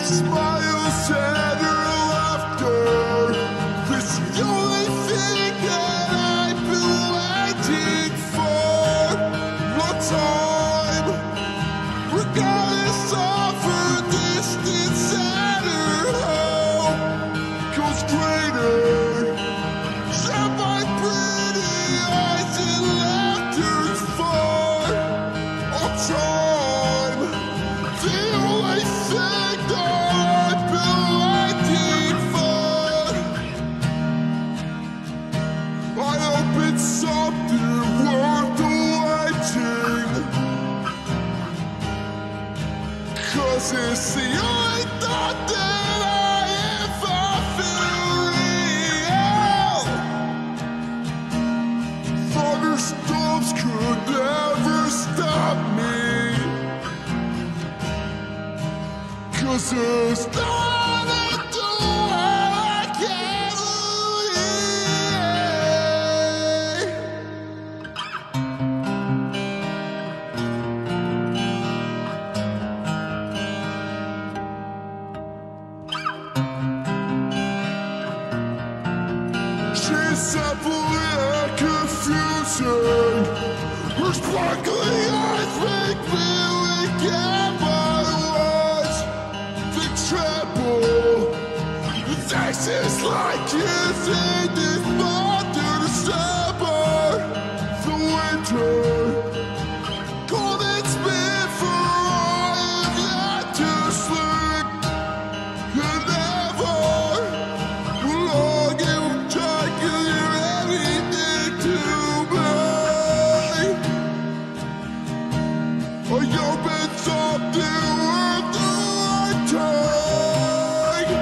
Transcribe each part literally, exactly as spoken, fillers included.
Smiles and her laughter, it's the only thing that I've been waiting for. One time, regardless of her distance and her hope goes greater. Set my pretty eyes and laughter's far. All time, the only thing that I've been waiting for. I hope it's something worth the waiting, 'cause it's the only thought that I ever feel real. Thunderstorms could never stop me, 'cause there's nothing to I can't she's simply a confusion. Her sparkling eyes make me weak at my words. They tremble. This is like using this month to December. The winter, cold and spit for all of yet to sleep. And never long it will take you everything to me. I hope it's something worth the waiting.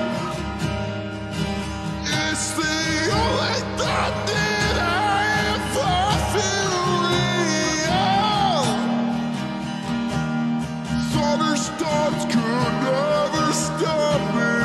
It's the only thought that I ever feel real. Thunderstorms could never stop me.